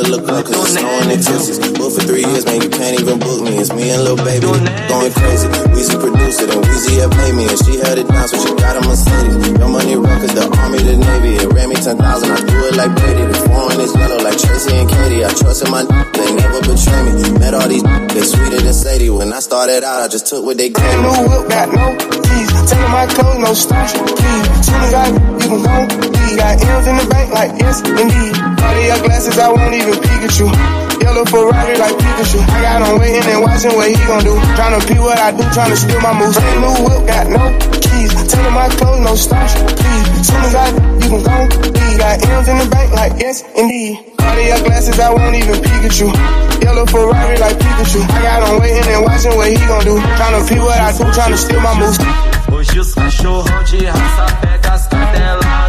look up cause it's snowing in Texas. But for 3 years, man, you can't even book me. It's me and Lil Baby going crazy. Weezy produced it and Weezy had paid me. And she held it down so she got a Mercedes. Your money run cause the Army, the Navy. It ran me 10,000, I do it like Brady. The foreign is yellow like Tracy and Katie. I trust in my they never betray me. Met all these they sweeter than Sadie. When I started out, I just took what they gave me. New whip, got no keys. Taking my clothes, no starch, please. Soon as I you can go, leave. Got M's in the bank like yes, indeed. All of your glasses, I won't even peek at you. Yellow Ferrari like Pikachu. I got him waiting and watching what he gon' do. Tryna pee what I do, tryna steal my moves. Brand new whip, got no keys. Taking my clothes, no starch, please. Soon as I you can go, leave. Got M's in the bank like yes, indeed. All of your glasses, I won't even peek at you. Yellow Ferrari like Pikachu. I got him waiting and watching what he gon' do. Tryna pee what I do, tryna steal my moves. Hoje os cachorrão de raça pega as cadelas.